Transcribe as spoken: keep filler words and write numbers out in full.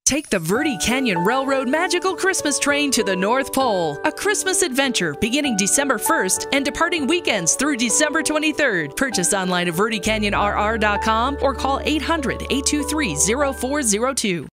Take the Verde Canyon Railroad Magical Christmas Train to the North Pole. A Christmas adventure beginning December first and departing weekends through December twenty-third. Purchase online at verde canyon r r dot com or call eight hundred, eight two three, zero four zero two.